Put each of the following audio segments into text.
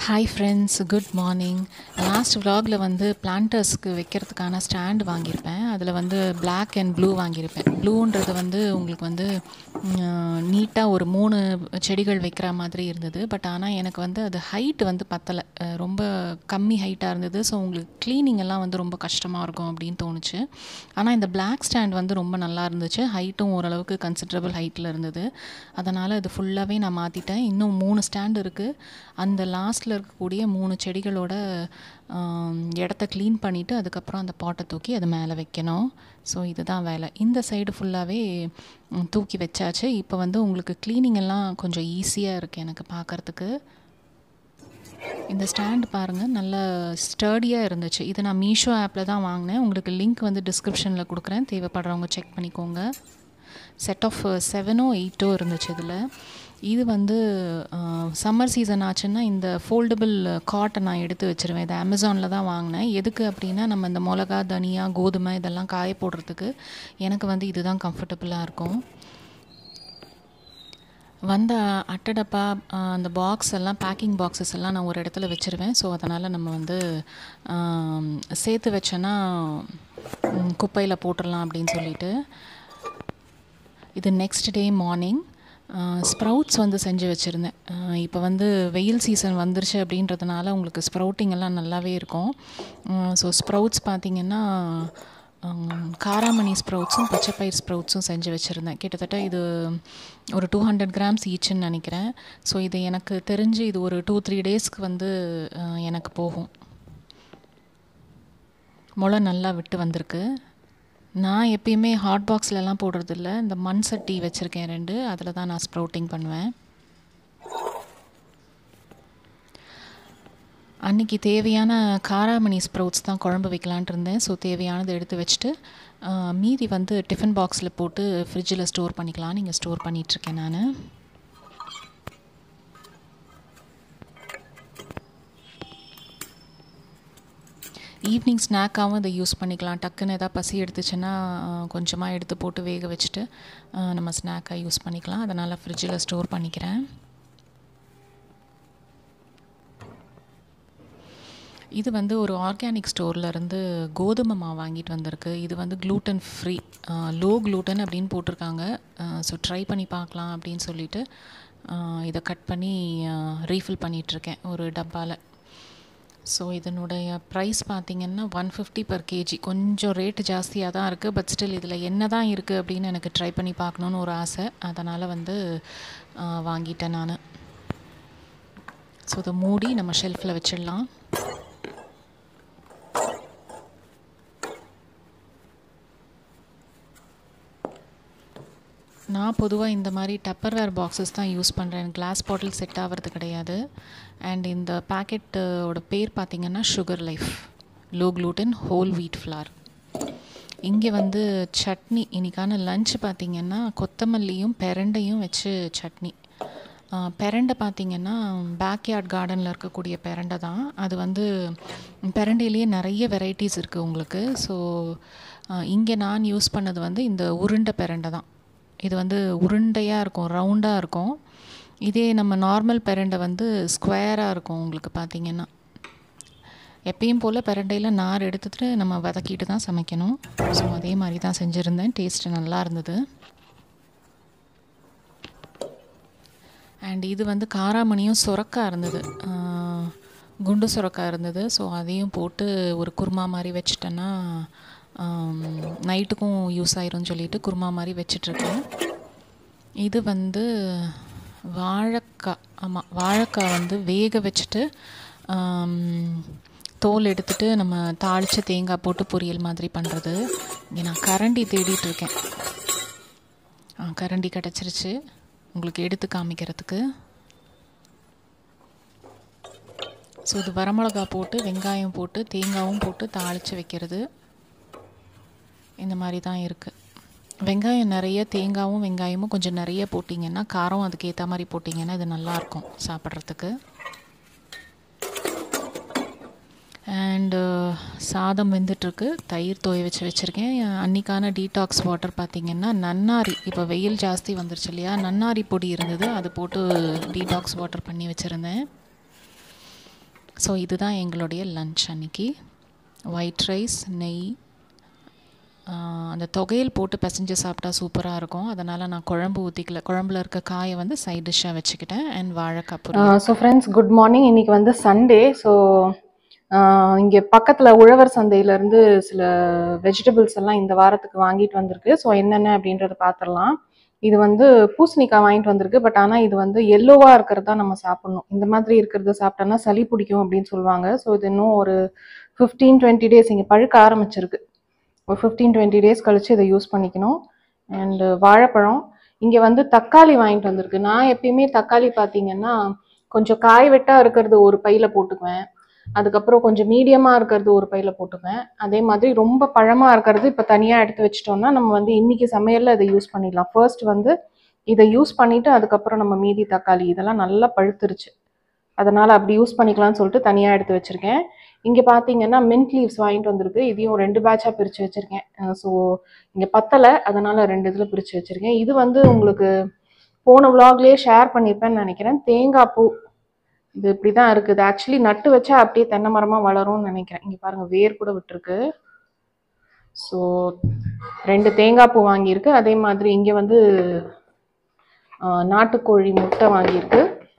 Hi friends, good morning. Last vlogல வந்து பிளான்டர்ஸ்க்கு வைக்கிறதுக்கான ஸ்டாண்ட் வாங்கியிருப்பேன். அதில் வந்து பிளாக் அண்ட் ப்ளூ வாங்கியிருப்பேன். ப்ளூன்றது வந்து உங்களுக்கு வந்து நீட்டாக ஒரு 3 செடிகள் வைக்கிற மாதிரி இருந்தது. பட் ஆனால் எனக்கு வந்து அது ஹைட் வந்து பத்தலை, ரொம்ப கம்மி ஹைட்டாக இருந்தது. ஸோ உங்களுக்கு க்ளீனிங் எல்லாம் வந்து ரொம்ப கஷ்டமாக இருக்கும் அப்படின்னு தோணுச்சு. ஆனால் இந்த பிளாக் ஸ்டாண்ட் வந்து ரொம்ப நல்லா இருந்துச்சு. ஹைட்டும் ஓரளவுக்கு கன்சிடரபிள் ஹைட்டில் இருந்தது. அதனால் இது ஃபுல்லாகவே நான் மாற்றிட்டேன். இன்னும் 3 ஸ்டாண்ட் இருக்குது. அந்த லாஸ்ட்டில் இருக்கக்கூடிய 3 செடிகளோட இடத்த க்ளீன் பண்ணிவிட்டு அதுக்கப்புறம் அந்த பாட்டை தூக்கி அது மேலே வைக்கணும். ஸோ இதுதான் வேலை. இந்த சைடு ஃபுல்லாகவே தூக்கி வச்சாச்சு. இப்போ வந்து உங்களுக்கு க்ளீனிங் எல்லாம் கொஞ்சம் ஈஸியாக இருக்குது எனக்கு பார்க்குறதுக்கு. இந்த ஸ்டாண்ட் பாருங்கள், நல்ல ஸ்டர்டியாக இருந்துச்சு. இது நான் மீஷோ ஆப்பில் தான் வாங்கினேன். உங்களுக்கு லிங்க் வந்து டிஸ்கிரிப்ஷனில் கொடுக்குறேன், தேவைப்படுறவங்க செக் பண்ணிக்கோங்க. செட் ஆஃப் 7ஓ 8ஓ இருந்துச்சு இதில். இது வந்து சம்மர் சீசன் ஆச்சுன்னா இந்த ஃபோல்டபுள் காட்டை நான் எடுத்து வச்சுருவேன். இது அமேசானில் தான் வாங்கினேன். எதுக்கு அப்படின்னா, நம்ம இந்த மிளகா, தனியா, கோதுமை இதெல்லாம் காய போடுறதுக்கு எனக்கு வந்து இதுதான் கம்ஃபர்டபுளாக இருக்கும். வந்த அட்டடப்பா அந்த பாக்ஸ் எல்லாம், பேக்கிங் பாக்ஸஸ் எல்லாம் நான் ஒரு இடத்துல வச்சுருவேன். ஸோ அதனால் நம்ம வந்து சேர்த்து வச்சோன்னா குப்பையில் போட்டுடலாம் அப்படின்னு சொல்லிட்டு. இது நெக்ஸ்ட் டே மார்னிங். ஸ்ப்ரவுட்ஸ் வந்து செஞ்சு வச்சுருந்தேன். இப்போ வந்து வெயில் சீசன் வந்துருச்சு அப்படின்றதுனால உங்களுக்கு ஸ்ப்ரவுட்டிங் எல்லாம் நல்லாவே இருக்கும். ஸோ ஸ்ப்ரவுட்ஸ் பார்த்திங்கன்னா காராமணி ஸ்ப்ரவுட்ஸும் பச்சைப்பயிர் ஸ்ப்ரவுட்ஸும் செஞ்சு வச்சுருந்தேன். கிட்டத்தட்ட இது ஒரு 200 கிராம்ஸ் ஈச்சுன்னு நினைக்கிறேன். ஸோ இது எனக்கு தெரிஞ்சு இது ஒரு 2-3 டேஸ்க்கு வந்து எனக்கு போகும். முளை நல்லா விட்டு வந்திருக்கு. நான் எப்பயுமே ஹாட் பாக்ஸ்லலாம் போடுறதில்ல, இந்த மண் சட்டி வச்சுருக்கேன் 2, அதில் தான் நான் ஸ்ப்ரவுட்டிங் பண்ணுவேன். அன்றைக்கி தேவையான காராமணி ஸ்ப்ரவுட்ஸ் தான் குழம்பு வைக்கலான்ட்டு இருந்தேன். ஸோ தேவையானது எடுத்து வச்சுட்டு மீதி வந்து டிஃபன் பாக்ஸில் போட்டு ஃப்ரிட்ஜில் ஸ்டோர் பண்ணிக்கலாம். இங்கே ஸ்டோர் பண்ணிகிட்ருக்கேன் நான். ஈவினிங் ஸ்நாக்காகவும் இதை யூஸ் பண்ணிக்கலாம். டக்குன்னு எதாவது பசி எடுத்துச்சுன்னா கொஞ்சமாக எடுத்து போட்டு வேக வச்சுட்டு நம்ம ஸ்நாக்காக யூஸ் பண்ணிக்கலாம். அதனால் ஃப்ரிட்ஜில் ஸ்டோர் பண்ணிக்கிறேன். இது வந்து ஒரு ஆர்கானிக் ஸ்டோர்லேருந்து கோதுமை மாவு வாங்கிட்டு வந்திருக்கு. இது வந்து க்ளூட்டன் ஃப்ரீ, லோ க்ளூட்டன் அப்படின்னு போட்டிருக்காங்க. ஸோ ட்ரை பண்ணி பார்க்கலாம் அப்படின்னு சொல்லிவிட்டு இதை கட் பண்ணி ரீஃபில் பண்ணிகிட்ருக்கேன் ஒரு டப்பாவில். ஸோ இதனுடைய ப்ரைஸ் பார்த்திங்கன்னா 150 per kg. கொஞ்சம் ரேட்டு ஜாஸ்தியாக தான் இருக்குது. பட் ஸ்டில் இதில் என்ன தான் இருக்குது அப்படின்னு எனக்கு ட்ரை பண்ணி பார்க்கணுன்னு ஒரு ஆசை. அதனால் வந்து வாங்கிட்டேன் நான். ஸோ இதை மூடி நம்ம ஷெல்ஃபில் வச்சிடலாம். நான் பொதுவாக இந்த மாதிரி டப்பர்வேர் பாக்ஸஸ் தான் யூஸ் பண்ணுறேன். கிளாஸ் பாட்டில் செட் ஆகிறது கிடையாது. அண்ட் இந்த பேக்கெட்டோட பேர் பார்த்திங்கன்னா sugar life, low gluten whole wheat flour. இங்கே வந்து சட்னி, இன்றைக்கான லன்ச் பார்த்திங்கன்னா கொத்தமல்லியும் பெரண்டையும் வச்சு சட்னி. பெரண்டை பார்த்திங்கன்னா பேக்யார்ட் கார்டனில் இருக்கக்கூடிய பெரண்டை தான். அது வந்து பெரண்டையிலேயே நிறைய வெரைட்டிஸ் இருக்குது உங்களுக்கு. ஸோ இங்கே நான் யூஸ் பண்ணது வந்து இந்த உருண்டை பெரண்டை தான். இது வந்து உருண்டையாக இருக்கும், ரவுண்டாக இருக்கும். இதே நம்ம நார்மல் பெரண்டை வந்து ஸ்கொயராக இருக்கும் உங்களுக்கு பார்த்திங்கன்னா. எப்பயும் போல் பெரண்டையில் நார் எடுத்துகிட்டு நம்ம வதக்கிட்டு தான் சமைக்கணும். ஸோ அதே மாதிரி தான் செஞ்சுருந்தேன். டேஸ்ட்டு நல்லா இருந்தது. அண்ட் இது வந்து காராமணியும் சுரக்காய் இருந்தது, குண்டு சுரக்காய் இருந்தது. ஸோ அதையும் போட்டு ஒரு குருமா மாதிரி வச்சிட்டேன்னா நைட்டுக்கும் யூஸ் ஆயிரும்னு சொல்லிட்டு குருமா மாதிரி வச்சிட்ருக்கேன். இது வந்து வாழைக்காய். ஆமாம், வாழைக்காய் வந்து வேக வச்சுட்டு தோல் எடுத்துகிட்டு நம்ம தாளித்து தேங்காய் போட்டு பொரியல் மாதிரி பண்ணுறது. இங்கே நான் கரண்டி தேடிட்டுருக்கேன். கரண்டி கிடச்சிருச்சு உங்களுக்கு எடுத்து காமிக்கிறதுக்கு. ஸோ இது வரமிளகா போட்டு வெங்காயம் போட்டு தேங்காயும் போட்டு தாளித்து வைக்கிறது. இந்த மாதிரி தான் இருக்குது. வெங்காயம் நிறைய, தேங்காயும் வெங்காயமும் கொஞ்சம் நிறைய போட்டிங்கன்னா, காரம் அதுக்கேற்ற மாதிரி போட்டிங்கன்னா இது நல்லாயிருக்கும் சாப்பிட்றதுக்கு. அண்டு சாதம் வெந்துட்டுருக்கு. தயிர் தோய வச்சுருக்கேன். அன்றைக்கான டீடாக்ஸ் வாட்டர் பார்த்திங்கன்னா நன்னாரி, இப்போ வெயில் ஜாஸ்தி வந்துருச்சு இல்லையா, நன்னாரி பொடி இருந்தது, அது போட்டு டீடாக்ஸ் வாட்டர் பண்ணி வச்சுருந்தேன். ஸோ இதுதான் எங்களுடைய லன்ச் அன்றைக்கி. ஒயிட் ரைஸ், நெய், அந்த தொகையில் போட்டு பிசைஞ்சு சாப்பிட்டா சூப்பராக இருக்கும். அதனால் நான் குழம்பு ஊற்றிக்கல. குழம்புல இருக்க காயை வந்து சைட் டிஷ்ஷாக வச்சுக்கிட்டேன். அண்ட் வாழைக்காய் பொரியல். So friends, good morning. இன்றைக்கி வந்து சண்டே. ஸோ இங்கே பக்கத்தில் உழவர் சந்தையிலேருந்து சில வெஜிடபிள்ஸ் எல்லாம் இந்த வாரத்துக்கு வாங்கிட்டு வந்திருக்கு. ஸோ என்னென்ன அப்படின்றத பார்த்துடலாம். இது வந்து பூசணிக்காய் வாங்கிட்டு வந்திருக்கு. பட் ஆனால் இது வந்து எல்லோவாக இருக்கிறது தான் நம்ம சாப்பிட்ணும். இந்த மாதிரி இருக்கிறத சாப்பிட்டோன்னா சளி பிடிக்கும் அப்படின்னு சொல்லுவாங்க. ஸோ இது இன்னும் ஒரு 15-20 டேஸ் இங்கே பழுக்க ஆரம்பிச்சிருக்கு. ஒரு 15-20 டேஸ் கழித்து இதை யூஸ் பண்ணிக்கணும். அண்டு வாழைப்பழம். இங்கே வந்து தக்காளி வாங்கிட்டு வந்திருக்கு. நான் எப்பயுமே தக்காளி பார்த்தீங்கன்னா கொஞ்சம் காய் வெட்டாக இருக்கிறது ஒரு பையில் போட்டுக்குவேன். அதுக்கப்புறம் கொஞ்சம் மீடியமாக இருக்கிறது ஒரு பையில் போட்டுக்குவேன். அதே மாதிரி ரொம்ப பழமாக இருக்கிறது இப்போ தனியாக எடுத்து வச்சிட்டோம்னா நம்ம வந்து இன்றைக்கி சமையலில் இதை யூஸ் பண்ணிடலாம். ஃபர்ஸ்ட் வந்து இதை யூஸ் பண்ணிவிட்டு அதுக்கப்புறம் நம்ம மீதி தக்காளி இதெல்லாம் நல்லா பழுத்துருச்சு. அதனால் அப்படி யூஸ் பண்ணிக்கலாம்னு சொல்லிட்டு தனியாக எடுத்து வச்சுருக்கேன். இங்கே பார்த்தீங்கன்னா மின்ட் லீவ்ஸ் வாங்கிட்டு வந்திருக்கு. இதையும் 2 பேட்சாக பிரித்து வச்சுருக்கேன். ஸோ இங்கே பத்தலை, அதனால் 2 இதில் பிரித்து வச்சுருக்கேன். இது வந்து உங்களுக்கு போன விலாக்லேயே ஷேர் பண்ணியிருப்பேன்னு நினைக்கிறேன். தேங்காய் பூ இது இப்படி தான் இருக்குது. ஆக்சுவலி நட்டு வச்சா அப்படியே தென்னை மரமாக வளரும்னு நினைக்கிறேன். இங்கே பாருங்கள், வேர் கூட விட்டுருக்கு. ஸோ 2 தேங்காய் பூ வாங்கியிருக்கு. அதே மாதிரி இங்கே வந்து நாட்டுக்கோழி முட்டை வாங்கியிருக்கு.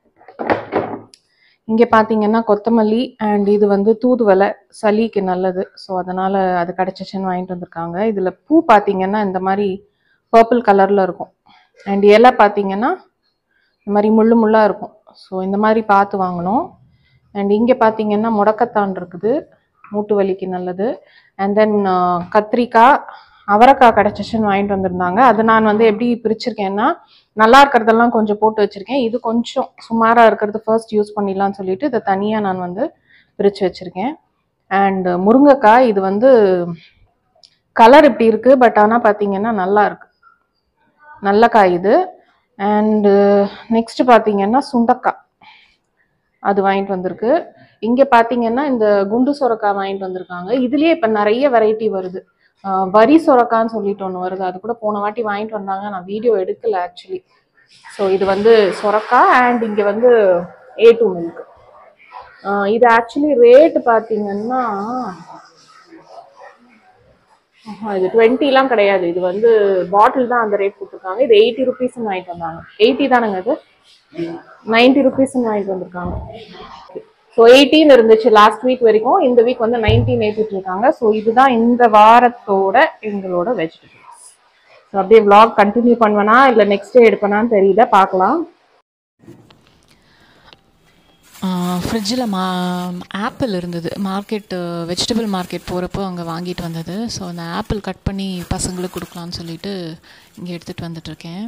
இங்கே பார்த்தீங்கன்னா கொத்தமல்லி அண்ட் இது வந்து தூதுவளை, சளிக்கு நல்லது. ஸோ அதனால் அது கிடச்சிச்சின்னு வாங்கிட்டு வந்திருக்காங்க. இதில் பூ பார்த்தீங்கன்னா இந்த மாதிரி பர்பிள் கலரில் இருக்கும். அண்ட் இலை பார்த்தீங்கன்னா இந்த மாதிரி முள்ளாக இருக்கும். ஸோ இந்த மாதிரி பார்த்து வாங்கணும். அண்ட் இங்கே பார்த்தீங்கன்னா முடக்கத்தான் இருக்குது, மூட்டு வலிக்கு நல்லது. அண்ட் தென் கத்திரிக்காய், அவரைக்காய் கிடச்சிச்சின்னு வாங்கிட்டு வந்திருந்தாங்க. அது நான் வந்து எப்படி பிரிச்சிருக்கேன்னா நல்லா இருக்கிறதெல்லாம் கொஞ்சம் போட்டு வச்சுருக்கேன். இது கொஞ்சம் சுமாராக இருக்கிறது ஃபர்ஸ்ட் யூஸ் பண்ணிடலான்னு சொல்லிட்டு இதை தனியாக நான் வந்து பிரித்து வச்சுருக்கேன். அண்ட் முருங்கைக்காய், இது வந்து கலர் இப்படி இருக்குது. பட் ஆனால் பார்த்தீங்கன்னா நல்லா இருக்கு, நல்ல காய் இது. அண்டு நெக்ஸ்ட் பார்த்தீங்கன்னா சுண்டக்காய், அது வாங்கிட்டு வந்திருக்கு. இங்கே பார்த்தீங்கன்னா இந்த குண்டு சொரக்காய் வாங்கிட்டு வந்திருக்காங்க. இதுலேயே இப்போ நிறைய வெரைட்டி வருது. வரி சொரக்கான்னு சொல்லிட்டு ஒன்று வருது. அது கூட போன வாட்டி வாங்கிட்டு வந்தாங்க, நான் வீடியோ எடுக்கல ஆக்சுவலி. ஸோ இது வந்து சொரக்காய். அண்ட் இங்கே வந்து A2 மில்க். இது ஆக்சுவலி ரேட்டு பார்த்தீங்கன்னா இது 20லாம் கிடையாது. இது வந்து பாட்டில் தான் அந்த ரேட் கொடுத்துருக்காங்க. இது 80 ருபீஸ்ன்னு வாங்கிட்டு வந்தாங்க. 80 தானுங்க, இது 90 ருபீஸ்ன்னு வாங்கிட்டு வந்திருக்காங்க. ஸோ 18 இருந்துச்சு லாஸ்ட் வீக் வரைக்கும். இந்த வீக் வந்து 19 ஏற்றிட்டு இருக்காங்க. ஸோ இதுதான் இந்த வாரத்தோட எங்களோட வெஜிடபிள்ஸ். ஸோ அப்படியே vlog கண்டினியூ பண்ணுவேனா இல்லை நெக்ஸ்ட் டே எடுப்பேனான்னு தெரியல, பார்க்கலாம். ஃப்ரிட்ஜில் ஆப்பிள் இருந்தது. மார்க்கெட்டு வெஜிடபிள் மார்க்கெட் போகிறப்போ அங்கே வாங்கிட்டு வந்தது. ஸோ அந்த ஆப்பிள் கட் பண்ணி பசங்களுக்கு கொடுக்கலான்னு சொல்லிட்டு இங்கே எடுத்துகிட்டு வந்துட்டுருக்கேன்.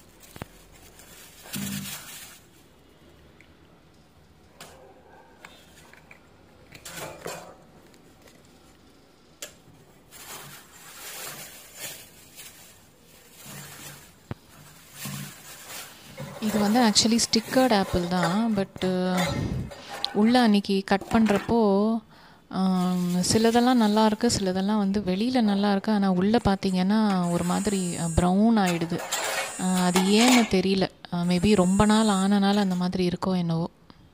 இது வந்து ஆக்சுவலி ஸ்டிக்கர்ட் ஆப்பிள் தான். பட்டு உள்ளே அன்றைக்கி கட் பண்ணுறப்போ சிலதெல்லாம் நல்லாயிருக்கு, சிலதெல்லாம் வந்து வெளியில் நல்லாயிருக்கு. ஆனால் உள்ளே பார்த்திங்கன்னா ஒரு மாதிரி ப்ரௌன் ஆகிடுது. அது ஏன்னு தெரியல. மேபி ரொம்ப நாள் ஆனனால அந்த மாதிரி இருக்கோ என்னவோ.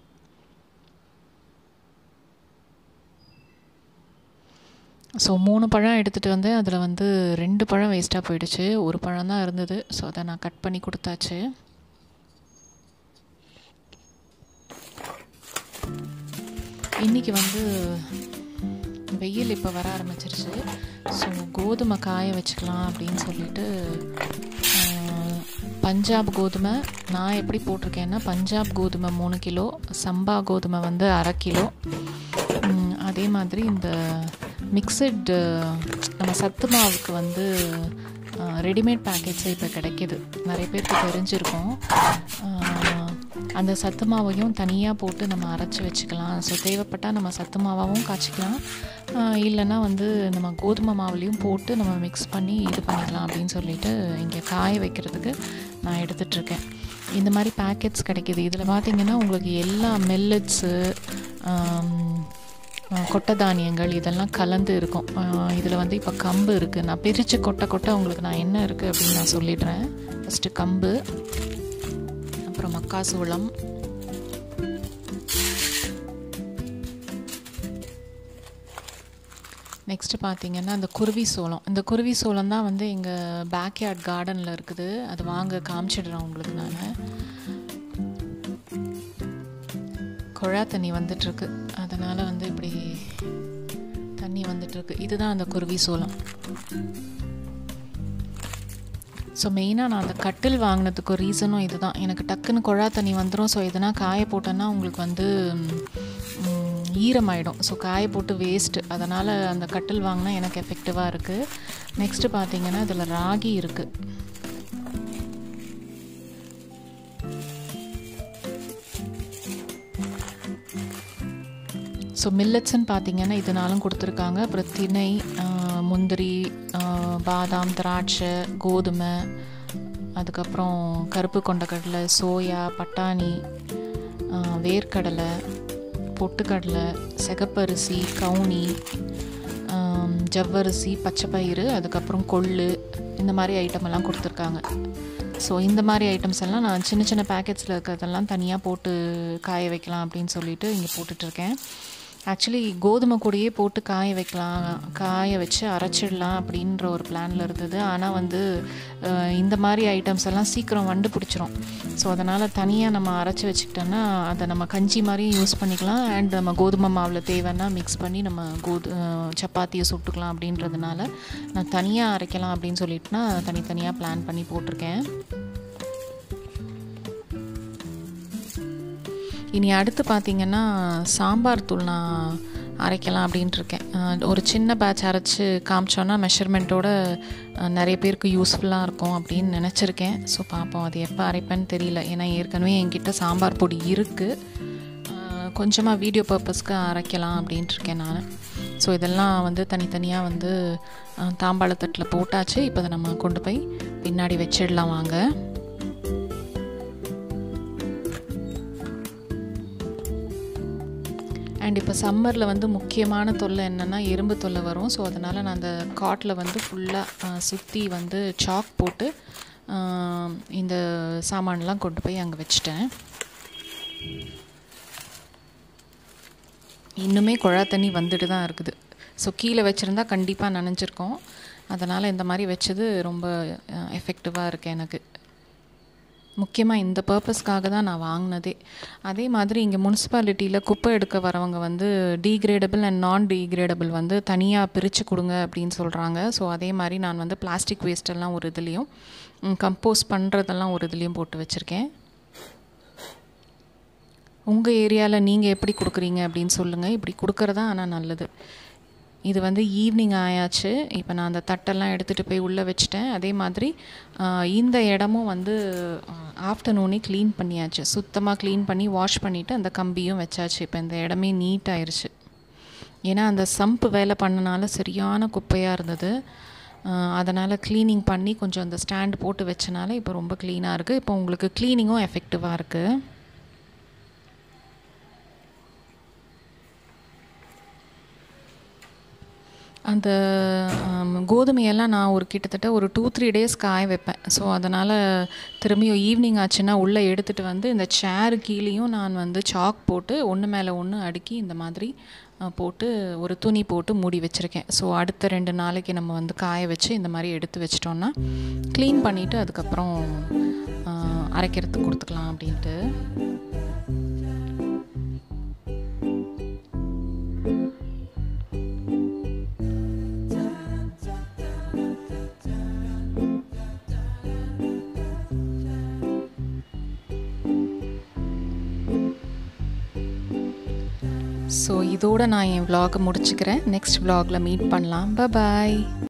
ஸோ 3 பழம் எடுத்துகிட்டு வந்தேன். அதில் வந்து 2 பழம் வேஸ்ட்டாக போயிடுச்சு. ஒரு பழம் தான் இருந்தது. ஸோ அதை நான் கட் பண்ணி கொடுத்தாச்சு. இன்றைக்கி வந்து வெயில் இப்போ வர ஆரம்பிச்சிருச்சு. ஸோ கோதுமை காய வச்சுக்கலாம் அப்படின்னு சொல்லிட்டு பஞ்சாப் கோதுமை நான் எப்படி போட்டிருக்கேன்னா பஞ்சாப் கோதுமை 3 கிலோ, சம்பா கோதுமை வந்து 1/2 கிலோ. அதே மாதிரி இந்த மிக்சடு நம்ம சத்து மாவுக்கு வந்து ரெடிமேட் பேக்கெட்ஸே இப்போ கிடைக்கிது, நிறைய பேருக்கு தெரிஞ்சிருக்கும். அந்த சத்து மாவையும் தனியாக போட்டு நம்ம அரைச்சி வச்சுக்கலாம். ஸோ தேவைப்பட்டால் நம்ம சத்து மாவாகவும் காய்ச்சிக்கலாம், இல்லைன்னா வந்து நம்ம கோதுமை மாவுலேயும் போட்டு நம்ம மிக்ஸ் பண்ணி இது பண்ணிக்கலாம் அப்படின்னு சொல்லிட்டு இங்கே காய வைக்கிறதுக்கு நான் எடுத்துகிட்ருக்கேன். இந்த மாதிரி பேக்கெட்ஸ் கிடைக்கிது. இதில் பார்த்திங்கன்னா உங்களுக்கு எல்லா மில்லட்ஸு, கொட்டை தானியங்கள் இதெல்லாம் கலந்து இருக்கும். இதில் வந்து இப்போ கம்பு இருக்குது. நான் பிரித்து கொட்டை உங்களுக்கு நான் என்ன இருக்குது அப்படின்னு நான் சொல்லிடுறேன். ஃபஸ்ட்டு கம்பு, அப்புறம் மக்காசோளம், நெக்ஸ்ட்டு பார்த்தீங்கன்னா இந்த குருவி சோளம். இந்த குருவி சோளம் தான் வந்து எங்கள் பேக்யார்ட் கார்டனில் இருக்குது. அது வாங்க காமிச்சிடுறேன் உங்களுக்கு நான். குழா தண்ணி வந்துட்டுருக்கு, அதனால் வந்து இப்படி தண்ணி வந்துட்டுருக்கு. இதுதான் அந்த குருவி சோளம். ஸோ மெயினாக நான் அந்த கட்டில் வாங்கினதுக்கு ஒரு ரீசனும் இது தான். எனக்கு டக்குன்னு குழா தண்ணி வந்துடும். ஸோ எதனா காய போட்டோன்னா உங்களுக்கு வந்து ஈரமாயிடும். ஸோ காய போட்டு வேஸ்ட்டு. அதனால் அந்த கட்டில் வாங்கினா எனக்கு எஃபெக்டிவாக இருக்குது. நெக்ஸ்ட்டு பார்த்தீங்கன்னா இதில் ராகி இருக்குது. ஸோ மில்லட்ஸ்ன்னு பார்த்தீங்கன்னா இதனாலும் கொடுத்துருக்காங்க. அப்புறம் திணை, முந்திரி, பாதாம், திராட்சை, கோதுமை, அதுக்கப்புறம் கருப்பு கொண்டக்கடலை, சோயா, பட்டாணி, வேர்க்கடலை, பொட்டுக்கடலை, சிகப்பரிசி, கவுனி, ஜவ்வரிசி, பச்சைப்பயிறு, அதுக்கப்புறம் கொள்ளு, இந்த மாதிரி ஐட்டமெல்லாம் கொடுத்துருக்காங்க. ஸோ இந்த மாதிரி ஐட்டம்ஸ் எல்லாம் நான் சின்ன சின்ன பேக்கெட்ஸில் இருக்கிறதெல்லாம் தனியாக போட்டு காய வைக்கலாம் அப்படின்னு சொல்லிட்டு இங்கே போட்டுட்ருக்கேன். ஆக்சுவலி கோதுமை கூடயே போட்டு காய வைக்கலாம், காய வச்சு அரைச்சிடலாம் அப்படின்ற ஒரு பிளானில் இருந்தது. ஆனால் வந்து இந்த மாதிரி ஐட்டம்ஸ் எல்லாம் சீக்கிரம் வண்டு பிடிச்சிரும். ஸோ அதனால் தனியாக நம்ம அரைச்சி வச்சுக்கிட்டோன்னா அதை நம்ம கஞ்சி மாதிரியும் யூஸ் பண்ணிக்கலாம். அண்ட் நம்ம கோதுமை மாவில் தேவைன்னா மிக்ஸ் பண்ணி நம்ம சப்பாத்தியை சுட்டுக்கலாம். அப்படின்றதுனால நான் தனியாக அரைக்கலாம் அப்படின்னு சொல்லிட்டுனா தனித்தனியாக பிளான் பண்ணி போட்டிருக்கேன். இனி அடுத்து பார்த்திங்கன்னா சாம்பார் தூள் நான் அரைக்கலாம் அப்படின்ட்டு இருக்கேன். ஒரு சின்ன பேட்ச் அரைச்சி காமிச்சோன்னா மெஷர்மெண்ட்டோட நிறைய பேருக்கு யூஸ்ஃபுல்லாக இருக்கும் அப்படின்னு நினச்சிருக்கேன். ஸோ பார்ப்போம் அது எப்போ அரைப்பேன்னு தெரியல. ஏன்னா ஏற்கனவே என்கிட்ட சாம்பார் பொடி இருக்குது. கொஞ்சமாக வீடியோ பர்பஸ்க்கு அரைக்கலாம் அப்படின்ட்டு இருக்கேன் நான். ஸோ இதெல்லாம் வந்து தனித்தனியாக வந்து தாம்பாளத்தட்டில் போட்டாச்சு. இப்போ அதை நம்ம கொண்டு போய் பின்னாடி வச்சிடலாம் வாங்க. அண்ட் இப்போ சம்மரில் வந்து முக்கியமான தொல்லை என்னென்னா எறும்பு தொல்லை வரும். ஸோ அதனால் நான் அந்த காட்டில் வந்து ஃபுல்லாக சுற்றி வந்து சாக் போட்டு இந்த சாமான்லாம் கொண்டு போய் அங்கே வச்சிட்டேன். இன்னுமே குழா தண்ணி வந்துட்டு தான் இருக்குது. ஸோ கீழே வச்சுருந்தா கண்டிப்பாக நனைஞ்சிருக்கும். அதனால் இந்த மாதிரி வச்சது ரொம்ப எஃபெக்டிவாக இருக்குது எனக்கு. முக்கியமாக இந்த பர்பஸ்க்காக தான் நான் வாங்கினதே. அதே மாதிரி இங்கே முனிசிபாலிட்டியில் குப்பை எடுக்க வரவங்க வந்து டீக்ரேடபிள் அண்ட் நான் டீக்ரேடபிள் வந்து தனியாக பிரித்து கொடுங்க அப்படின்னு சொல்கிறாங்க. ஸோ அதே மாதிரி நான் வந்து பிளாஸ்டிக் வேஸ்ட்டெல்லாம் ஒரு இதுலேயும் கம்போஸ் பண்ணுறதெல்லாம் ஒரு இதுலேயும் போட்டு வச்சுருக்கேன். உங்கள் ஏரியாவில் நீங்கள் எப்படி கொடுக்குறீங்க அப்படின்னு சொல்லுங்கள். இப்படி கொடுக்குறதா ஆனால் நல்லது. இது வந்து ஈவினிங் ஆயாச்சு. இப்போ நான் அந்த தட்டெல்லாம் எடுத்துகிட்டு போய் உள்ளே வச்சுட்டேன். அதே மாதிரி இந்த இடமும் வந்து ஆஃப்டர்நூனே க்ளீன் பண்ணியாச்சு. சுத்தமாக க்ளீன் பண்ணி வாஷ் பண்ணிவிட்டு அந்த கம்பியும் வச்சாச்சு. இப்போ இந்த இடமே நீட் ஆயிடுச்சு. ஏன்னா அந்த சம்பு வேலை பண்ணனால சரியான குப்பையாக இருந்தது. அதனால் க்ளீனிங் பண்ணி கொஞ்சம் அந்த ஸ்டாண்டு போட்டு வச்சனால இப்போ ரொம்ப க்ளீனாக இருக்குது. இப்போ உங்களுக்கு க்ளீனிங்கும் எஃபெக்டிவாக இருக்குது. அந்த கோதுமையெல்லாம் நான் கிட்டத்தட்ட ஒரு 2-3 டேஸ் காய வைப்பேன். ஸோ அதனால் திரும்பியும் ஈவினிங் ஆச்சுன்னா உள்ளே எடுத்துகிட்டு வந்து இந்த சேரு கீழேயும் நான் வந்து சாக் போட்டு ஒன்று மேலே ஒன்று அடுக்கி இந்த மாதிரி போட்டு ஒரு துணி போட்டு மூடி வச்சுருக்கேன். ஸோ அடுத்த 2 நாளைக்கு நம்ம வந்து காய வச்சு இந்த மாதிரி எடுத்து வச்சிட்டோன்னா க்ளீன் பண்ணிவிட்டு அதுக்கப்புறம் அரைக்கிறதுக்கு கொடுத்துக்கலாம் அப்படின்ட்டு. ஸோ இதோடு நான் என் vlog முடிச்சுக்கிறேன். நெக்ஸ்ட் vlogல மீட் பண்ணலாம். பாய்.